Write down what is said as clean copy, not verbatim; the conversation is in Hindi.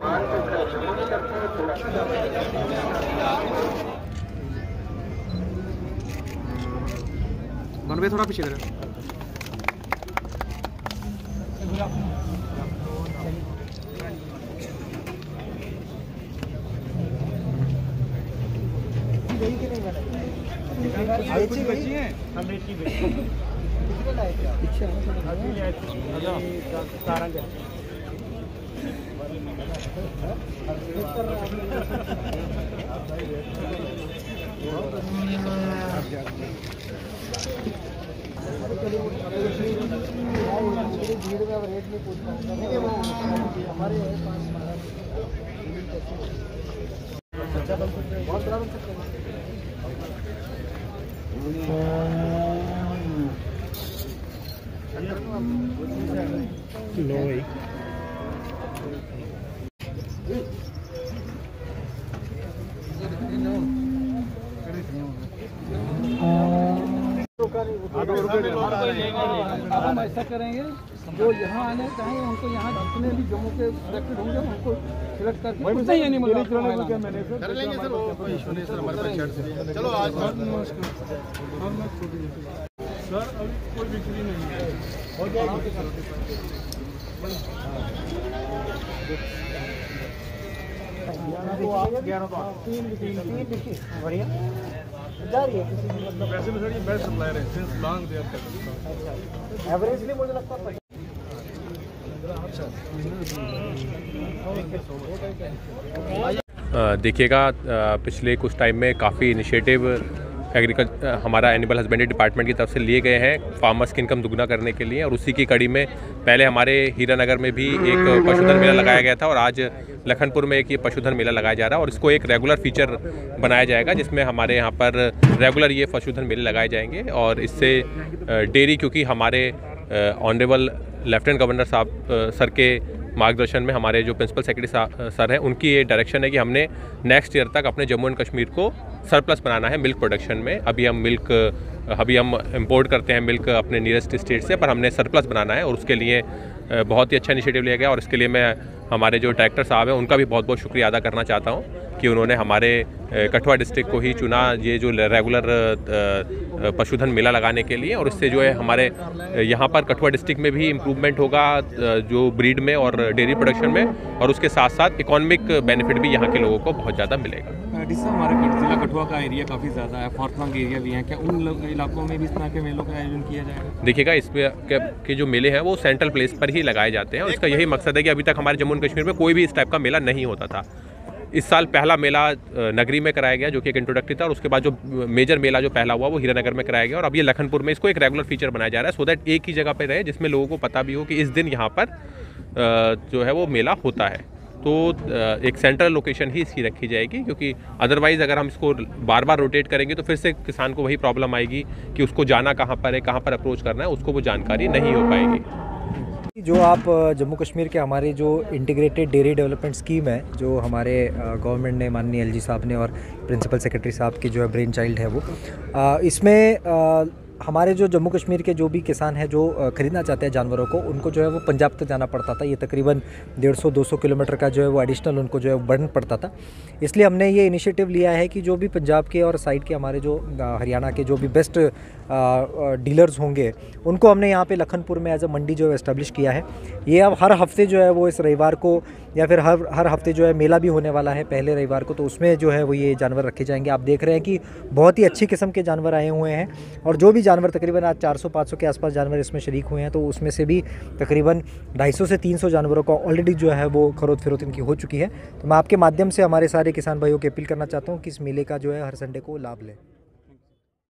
मनवे थोड़ा पीछे करें। भीड़ में रेट नहीं पूछ हमारे बहुत बड़ा बन सकते हैं। हम ऐसा करेंगे, जो यहाँ आने चाहेंगे उनको यहाँ जितने भी जम्मू के सिलेक्टेड होंगे उनको सिलेक्ट करके उतना ही एनिमल कर लेंगे सर। वो कोई इशू नहीं सर, हमारे पास शर्ट से। चलो आज सर अभी कोई बिक्री नहीं है, हो जाएगा बढ़िया जा रही है। वैसे भी सर ये बेस्ट सप्लायर है सिंस लॉन्ग देयर तक। एवरेजली मुझे लगता है देखिएगा पिछले कुछ टाइम में काफ़ी इनिशिएटिव हमारा एनिमल हस्बेंड्री डिपार्टमेंट की तरफ से लिए गए हैं फार्मर्स की इनकम दुगना करने के लिए, और उसी की कड़ी में पहले हमारे हीरानगर में भी एक पशुधन मेला लगाया गया था और आज लखनपुर में एक ये पशुधन मेला लगाया जा रहा है और इसको एक रेगुलर फीचर बनाया जाएगा जिसमें हमारे यहाँ पर रेगुलर ये पशुधन मेले लगाए जाएंगे। और इससे डेयरी, क्योंकि हमारे ऑनरेबल लेफ्टिनेंट गवर्नर साहब सर के मार्गदर्शन में हमारे जो प्रिंसिपल सेक्रेटरी सर हैं उनकी ये डायरेक्शन है कि हमने नेक्स्ट ईयर तक अपने जम्मू एंड कश्मीर को सरप्लस बनाना है मिल्क प्रोडक्शन में। अभी हम इंपोर्ट करते हैं मिल्क अपने नियरेस्ट स्टेट से, पर हमने सरप्लस बनाना है और उसके लिए बहुत ही अच्छा इनिशिएटिव लिया गया। और इसके लिए मैं हमारे जो डायरेक्टर साहब हैं उनका भी बहुत बहुत शुक्रिया अदा करना चाहता हूं कि उन्होंने हमारे कठुआ डिस्ट्रिक्ट को ही चुना ये जो रेगुलर पशुधन मेला लगाने के लिए। और इससे जो है हमारे यहाँ पर कठुआ डिस्ट्रिक्ट में भी इम्प्रूवमेंट होगा जो ब्रीड में और डेयरी प्रोडक्शन में, और उसके साथ साथ इकोनॉमिक बेनिफिट भी यहाँ के लोगों को बहुत ज़्यादा मिलेगा। हमारे जिला कठुआ का एरिया काफ़ी ज़्यादा है, फॉरफ्लंग एरिया भी है, क्या उन इलाकों में भी इस तरह के मेलों का आयोजन किया जाएगा? देखिएगा इसमें के जो मेले हैं वो सेंट्रल प्लेस पर ही लगाए जाते हैं और इसका यही मकसद है कि अभी तक हमारे जम्मू एंड कश्मीर में कोई भी इस टाइप का मेला नहीं होता था। इस साल पहला मेला नगरी में कराया गया जो कि एक इंट्रोडक्टरी था, और उसके बाद जो मेजर मेला जो पहला हुआ वो हीरानगर में कराया गया, और अब ये लखनपुर में इसको एक रेगुलर फीचर बनाया जा रहा है सो दैट एक ही जगह पर रहे जिसमें लोगों को पता भी हो कि इस दिन यहाँ पर जो है वो मेला होता है। तो एक सेंट्रल लोकेशन ही इसकी रखी जाएगी, क्योंकि अदरवाइज़ अगर हम इसको बार बार रोटेट करेंगे तो फिर से किसान को वही प्रॉब्लम आएगी कि उसको जाना कहाँ पर है, कहाँ पर अप्रोच करना है, उसको वो जानकारी नहीं हो पाएगी। जो आप जम्मू कश्मीर के हमारे जो इंटीग्रेटेड डेयरी डेवलपमेंट स्कीम है जो हमारे गवर्नमेंट ने माननीय एलजी साहब ने और प्रिंसिपल सेक्रेटरी साहब की जो है ब्रेन चाइल्ड है वो इसमें हमारे जो जम्मू कश्मीर के जो भी किसान हैं जो ख़रीदना चाहते हैं जानवरों को, उनको जो है वो पंजाब तक जाना पड़ता था। ये तकरीबन 150-200 किलोमीटर का जो है वो एडिशनल उनको जो है बर्डन पड़ता था। इसलिए हमने ये इनिशिएटिव लिया है कि जो भी पंजाब के और साइड के हमारे जो हरियाणा के जो भी बेस्ट डीलर्स होंगे उनको हमने यहाँ पे लखनपुर में एज अ मंडी जो है इस्टेब्लिश किया है। ये अब हर हफ्ते जो है वो इस रविवार को या फिर हर हफ्ते जो है मेला भी होने वाला है पहले रविवार को, तो उसमें जो है वो ये जानवर रखे जाएंगे। आप देख रहे हैं कि बहुत ही अच्छी किस्म के जानवर आए हुए हैं और जो भी जानवर तकरीबन आज 400-500 के आसपास जानवर इसमें शरीक हुए हैं, तो उसमें से भी तकरीबन 250 से 300 जानवरों का ऑलरेडी जो है वो खरीद फरोख्त इनकी हो चुकी है। तो मैं आपके माध्यम से हमारे सारे किसान भाइयों की अपील करना चाहता हूँ कि इस मेले का जो है हर संडे को लाभ लें।